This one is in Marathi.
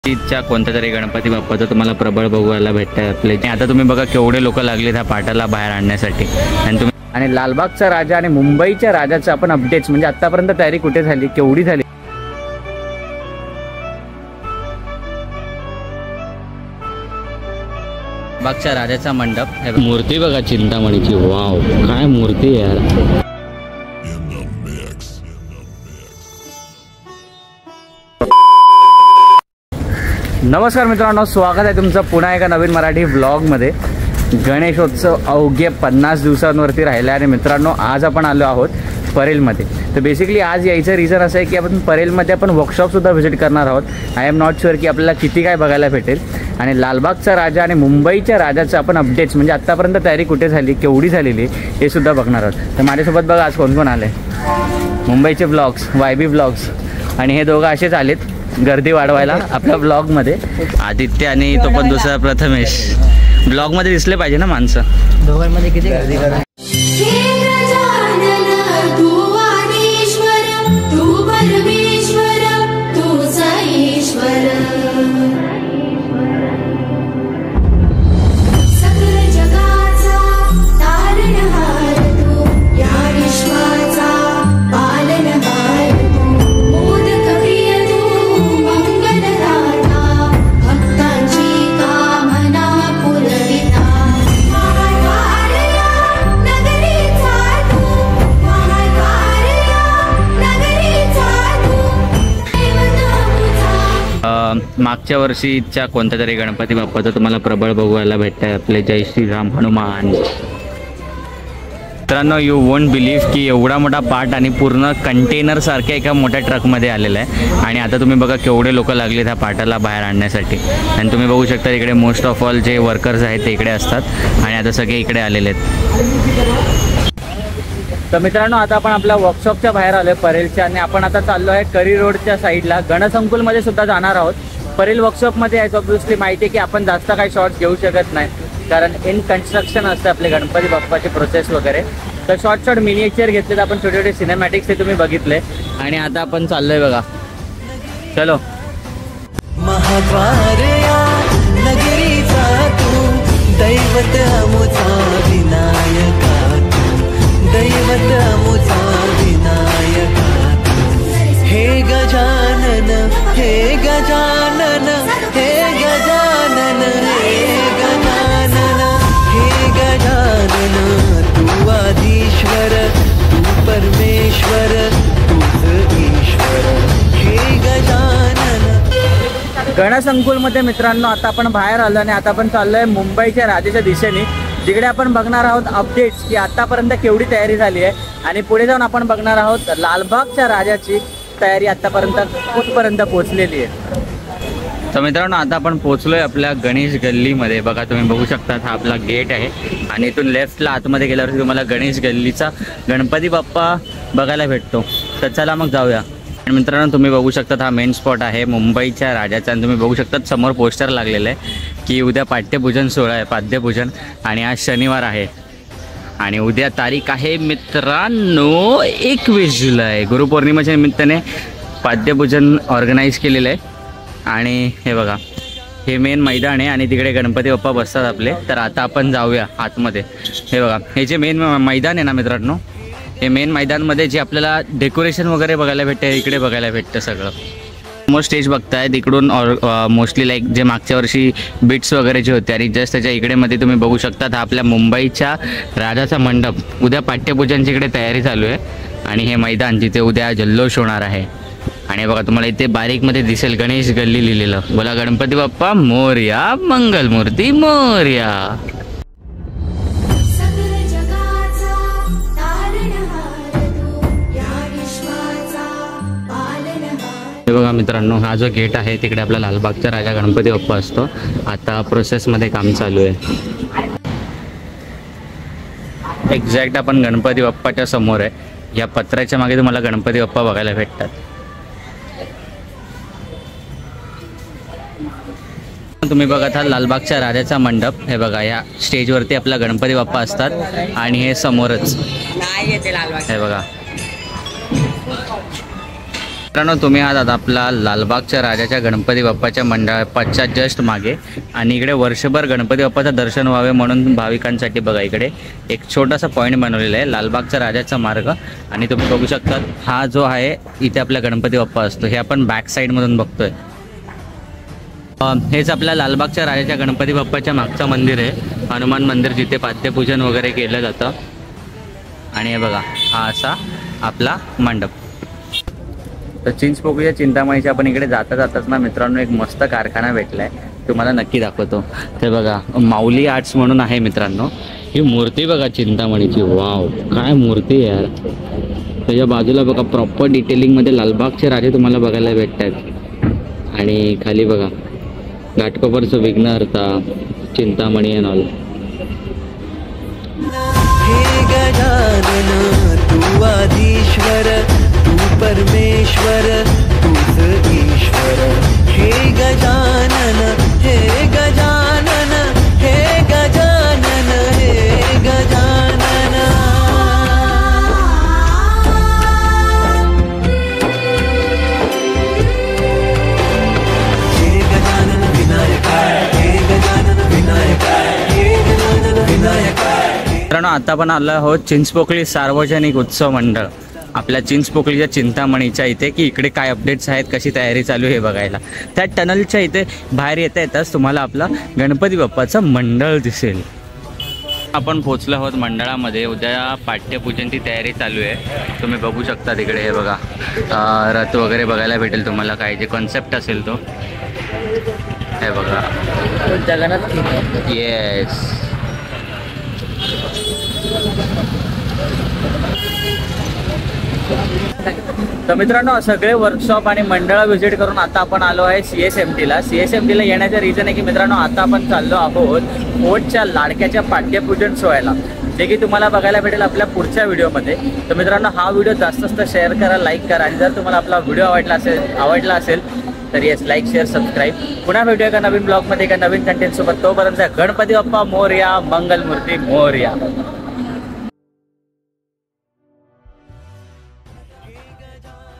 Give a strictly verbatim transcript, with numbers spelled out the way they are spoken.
च्या कोणत्या तरी गणपती बाप्पाचं तुम्हाला प्रबळ बघायला भेटतं आपले. आता तुम्ही बघा केवढे लोक लागले त्या पाटाला बाहेर आणण्यासाठी. आणि तुम्ही आणि लालबागचा राजा आणि मुंबईच्या राजाचं आपण अपडेट्स म्हणजे आतापर्यंत तयारी कुठे झाली, केवढी झाली. लालबागच्या राजाचा मंडप, मूर्ती बघा चिंतामणीची. वाव, काय मूर्ती यार. नमस्कार मित्रांनो, स्वागत आहे तुमचं पुन्हा एका नवीन मराठी व्लॉगमध्ये. गणेशोत्सव अवघे पन्नास दिवसांवरती राहिला आणि मित्रांनो आज आपण आलो आहोत परेलमध्ये. तर बेसिकली आज यायचं रिझन असं आहे की आपण परेलमध्ये आपण वर्कशॉपसुद्धा व्हिजिट करणार आहोत. आय एम नॉट शुअर की आपल्याला किती काय बघायला भेटेल. आणि लालबागचा राजा आणि मुंबईच्या राजाचं आपण अपडेट्स म्हणजे आत्तापर्यंत तयारी कुठे झाली, केवढी झालेली हे सुद्धा बघणार आहोत. तर माझ्यासोबत बघा आज कोण कोण आले. मुंबईचे ब्लॉग्स, वाय बी ब्लॉग्स, आणि हे दोघं असेच आलेत गर्दी वाढवायला आपल्या ब्लॉगमध्ये. आदित्य आणि तो पण दुसरा प्रथमेश. ब्लॉगमध्ये दिसले पाहिजे ना माणसं. दोघांमध्ये किती गर्दी करा. मागच्या वर्षीच्या कोणत्या तरी गणपती बाप्पाचं तुम्हाला प्रबळ बघायला भेटतं आपले. जय श्रीराम हनुमान. मित्रांनो, यू वोंट बिलीव्ह की एवढा मोठा पार्ट आणि पूर्ण कंटेनर सारख्या एका मोठ्या ट्रकमध्ये आलेला आहे. आणि आता तुम्ही बघा केवढे लोक लागले त्या पाटाला बाहेर आणण्यासाठी. आणि तुम्ही बघू शकता इकडे मोस्ट ऑफ ऑल जे वर्कर्स आहेत ते इकडे असतात आणि आता सगळे इकडे आलेले आहेत. तर मित्रांनो आता आपण आपल्या वर्कशॉपच्या बाहेर आलो आहे परेलच्या. आणि आपण आता चाललो आहे करी रोडच्या साईडला गणसंकुलमध्ये सुद्धा जाणार आहोत. परेल वर्कशॉपमध्ये आहे ऑब्व्हियसली माहिती आहे की आपण जास्त काही शॉर्ट्स घेऊ शकत नाही कारण इन कन्स्ट्रक्शन असते आपले गणपती बाप्पाची प्रोसेस वगैरे. तर शॉर्ट शॉर्ट मिनिएचर घेतले तर आपण छोटे छोटे सिनेमॅटिक्स ते तुम्ही बघितले. आणि आता आपण चाललोय बघा. चलो. नगरीचा तू दैवत अमुचा विनायका, दैवत अमुचा विनायका. हे गजानन, हे गजानन, हे गजानन, हे गजानन, हे गजानन. तू आधीश्वर, तू परमेश्वर, तूच ईश्वर. हे गजानन. गणसंकुलमध्ये मित्रांनो आता आपण बाहेर आलो आणि आता आपण चाललोय मुंबईच्या राजाच्या दिशेने, जिकडे आपण बघणार आहोत अपडेट्स की आतापर्यंत केवढी तयारी झाली आहे. आणि पुढे जाऊन आपण बघणार आहोत लालबागच्या राजाची तयारी आतापर्यंत कुठपर्यंत पोहोचलेली आहे. तर मित्रांनो आता आपण पोहोचलोय आपल्या गणेश गल्लीमध्ये. बघा तुम्ही बघू शकता हा आपला गेट आहे आणि इथून लेफ्टला आतमध्ये गेल्यावरती तुम्हाला गणेश गल्लीचा गणपती बाप्पा बघायला भेटतो. तर चला मग जाऊया. आणि मित्रांनो तुम्ही बघू शकता हा मेन स्पॉट आहे मुंबईच्या राजाचा. आणि तुम्ही बघू शकता समोर पोस्टर लागलेलं आहे की उद्या पाठ्यपूजन सोहळा आहे, पाद्यपूजन. आणि आज शनिवार आहे आणि उद्या तारीख आहे मित्रांनो एकवीस जुलै. गुरुपौर्णिमेच्या निमित्ताने पाद्यपूजन ऑर्गनाईज केलेलं आहे. आणि हे बघा हे मेन मैदान आहे आणि तिकडे गणपती बाप्पा बसतात आपले. तर आता आपण जाऊया आतमध्ये. हे बघा हे जे मेन मैदान आहे ना मित्रांनो, हे मेन मैदानमध्ये जे आपल्याला डेकोरेशन वगैरे बघायला भेटते इकडे बघायला भेटतं सगळं. समोर स्टेज बघताय तिकडून ऑर मोस्टली लाईक जे मागच्या वर्षी बिट्स वगैरे जे होते आणि जस्ट त्याच्या इकडे मध्ये तुम्ही बघू शकता हा आपल्या मुंबईच्या राजाचा मंडप. उद्या पाठ्यपूजनची इकडे तयारी चालू आहे आणि हे मैदान जिथे उद्या जल्लोष होणार आहे. आणि बघा तुम्हाला इथे बारीकमध्ये दिसेल गणेश गल्ली लिहिलेलं. बोला गणपती बाप्पा मोरया, मंगलमूर्ती मोरया. हे बघा मित्रांनो हा जो गेट आहे तिकडे आपला लालबागचा राजा गणपती बाप्पा असतो. आता प्रोसेसमध्ये काम चालू आहे. एक्झॅक्ट आपण गणपती बाप्पाच्या समोर आहे. या पत्र्याच्या मागे तुम्हाला गणपती बाप्पा बघायला भेटतात. तुम्ही बघत आहात लालबागच्या राजाचा मंडप. हे बघा या स्टेजवरती आपला गणपती बाप्पा असतात आणि हे समोरच हे बघा मित्रांनो तुम्ही आहात आता आपला लालबागच्या राजाच्या गणपती बाप्पाच्या मंडळाच्या जस्ट मागे आणि इकडे वर्षभर गणपती बाप्पाचं दर्शन व्हावे म्हणून भाविकांसाठी बघा इकडे एक छोटासा पॉईंट बनवलेला आहे लालबागचा राजाचा मार्ग. आणि तुम्ही बघू शकता हा जो आहे इथे आपला गणपती बाप्पा असतो हे आपण बॅक साईडमधून बघतोय. हेच आपल्या लालबागच्या राजाच्या गणपती बाप्पाच्या मागचं मंदिर आहे हनुमान मंदिर जिथे पाद्यपूजन वगैरे केलं जातं. आणि हे बघा हा असा आपला मंडप. तर चिंचपोकळीच्या चिंतामणीच्या आपण इकडे जाता जाताच ना मित्रांनो एक मस्त कारखाना भेटला आहे तुम्हाला नक्की दाखवतो. ते बघा माऊली आर्ट्स म्हणून आहे मित्रांनो. ही मूर्ती बघा चिंतामणीची वाव काय मूर्ती आहे यार. त्याच्या बाजूला बघा प्रॉपर डिटेलिंगमध्ये लालबागचे राजे तुम्हाला बघायला भेटत आहेत. आणि खाली बघा घाटकोपरचं विघ्नहर्ता चिंतामणी अँड ऑल. हे गजानन तू आधीश्वर तू परमेश्वर तूच ईश्वर. हे गजानन हे गजानन हे गजानन हे गजानन. हे गजानन विनायका हे गजानन विनायका हे गजानन विनायका. मित्रांनो आता आपण आलो आहोत चिंचपोकळी सार्वजनिक उत्सव मंडळ आपल्या चिंचपोकळीच्या चिंतामणीच्या इथे की इकडे काय अपडेट्स आहेत कशी तयारी चालू आहे हे बघायला. त्या टनलच्या इथे बाहेर येता येताच तुम्हाला आपला गणपती बाप्पाचं मंडळ दिसेल. आपण पोचलो आहोत मंडळामध्ये. उद्या पाठ्यपूजनची तयारी चालू आहे तुम्ही बघू शकता तिकडे. हे बघा रथ वगैरे बघायला भेटेल तुम्हाला काय जे कॉन्सेप्ट असेल तो. हे बघा येस. तर मित्रांनो सगळे वर्कशॉप आणि मंडळ व्हिजिट करून आता आपण आलो आहे सी एस एम टीला. सी एस एम टीला येण्याचं रिझन आहे की मित्रांनो आता आपण चाललो आहोत फोर्टच्या लाडक्याच्या पाठ्यपूजन सोहळ्याला जे की तुम्हाला बघायला भेटेल आपल्या पुढच्या व्हिडिओमध्ये. तर मित्रांनो हा व्हिडिओ जास्त जास्त शेअर करा लाईक करा आणि जर तुम्हाला आपला व्हिडिओ आवडला असेल आवडला असेल तर येस लाईक शेअर सबस्क्राईब. पुन्हा भेटूया एका नवीन ब्लॉगमध्ये एका नवीन कंटेंट सोबत. तोपर्यंत गणपती बाप्पा मोरया मंगलमूर्ती मोरया. हे गजानन